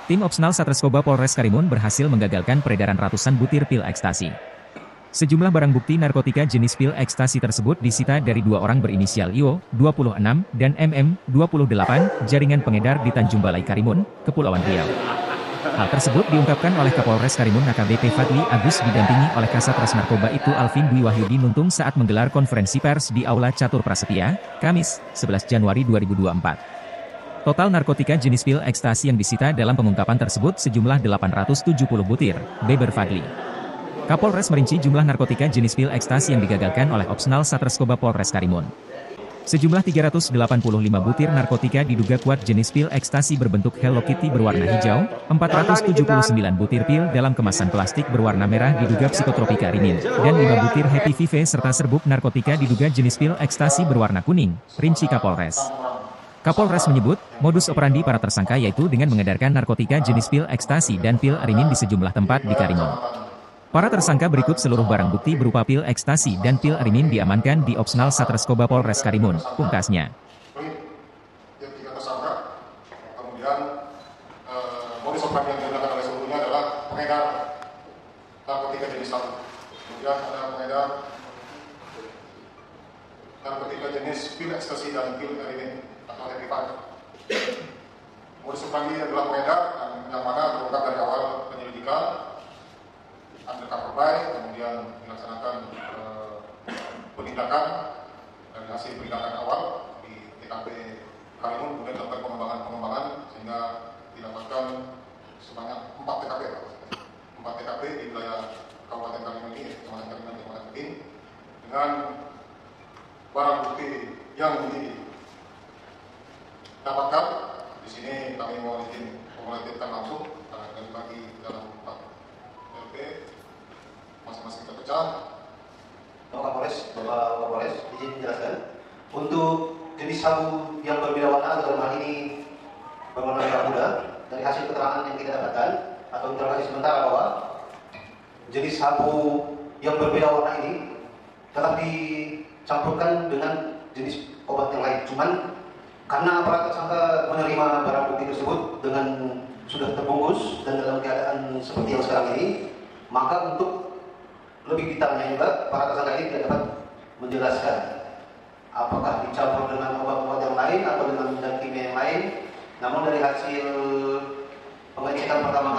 Tim Opsnal Satreskoba Polres Karimun berhasil menggagalkan peredaran ratusan butir pil ekstasi. Sejumlah barang bukti narkotika jenis pil ekstasi tersebut disita dari dua orang berinisial IO, 26, dan MM, 28, jaringan pengedar di Tanjung Balai Karimun, Kepulauan Riau. Hal tersebut diungkapkan oleh Kapolres Karimun AKBP Fadli Agus didampingi oleh Kasat Res Narkoba itu Alvin Dwi Wahyudi Nuntung saat menggelar konferensi pers di Aula Catur Prasetya, Kamis, 11 Januari 2024. Total narkotika jenis pil ekstasi yang disita dalam pengungkapan tersebut sejumlah 870 butir, beber Fadli. Kapolres merinci jumlah narkotika jenis pil ekstasi yang digagalkan oleh Opsnal Satreskoba Polres Karimun. Sejumlah 385 butir narkotika diduga kuat jenis pil ekstasi berbentuk Hello Kitty berwarna hijau, 479 butir pil dalam kemasan plastik berwarna merah diduga psikotropika rinin, dan 5 butir Happy Vive serta serbuk narkotika diduga jenis pil ekstasi berwarna kuning, rinci Kapolres. Kapolres menyebut, modus operandi para tersangka yaitu dengan mengedarkan narkotika jenis pil ekstasi dan pil arinin di sejumlah tempat di Karimun. Para tersangka berikut seluruh barang bukti berupa pil ekstasi dan pil arinin diamankan di Opsnal Satreskoba Polres Karimun, pungkasnya. Modus operandi yang digunakan oleh seluruhnya adalah pengedar narkotika jenis sabu. Kemudian ada pengedar narkotika jenis pil ekstasi dan pil arinin atau Happy Vive. Modus operandi adalah pengedar yang mana terungkap dari awal penyelidikan, undercover buy, kemudian dilaksanakan penindakan dari hasil penindakan awal di TKP Karimun, kemudian dilakukan pengembangan sehingga didapatkan sebanyak 4 TKP, 4 TKP di wilayah Kabupaten Karimun ini, Kecamatan Karimun, Kecamatan Keding, dengan barang bukti yang didapatkan. Di sini kami mau izin mengolatifkan langsung karena kami bagi dalam 4 LP, masing-masing terpecah. Bapak Kapolres, izin menjelaskan untuk jenis sabu yang berbeda warna dalam hal ini berwarna merah muda. Dari hasil keterangan yang kita dapatkan atau interogasi sementara bahwa jenis sabu yang berbeda warna ini telah dicampurkan dengan jenis obat yang lain. Cuman karena aparat tersangka menerima barang bukti tersebut dengan sudah terbungkus dan dalam keadaan seperti yang sekarang ini, maka untuk lebih detailnya juga para tersangka ini tidak dapat menjelaskan apakah dicampur dengan obat-obat yang lain atau dengan zat kimia yang lain. Namun dari hasil pengecekan pertama